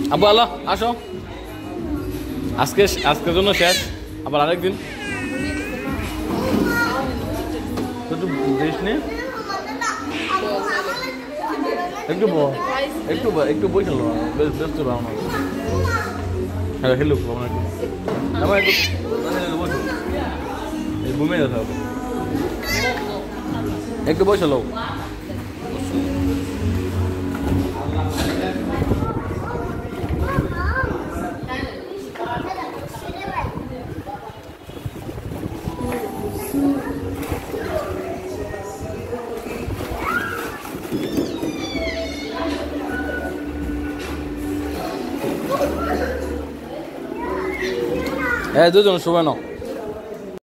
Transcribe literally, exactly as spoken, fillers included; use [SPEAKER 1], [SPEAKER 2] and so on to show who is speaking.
[SPEAKER 1] আব্বু আল্লাহ আসো আজকে আজকের জন্য শেষ আবার আরেকদিন একটু দেশ নে একটু একটু একটু বই খেলো বেশ ব্যস্ত পাও না হ্যাঁ হেলো আমার একটু আমার একটু ঘুমিয়ে যেতে হবে একটু বসে লো হ্যাঁ দুজন শোবে না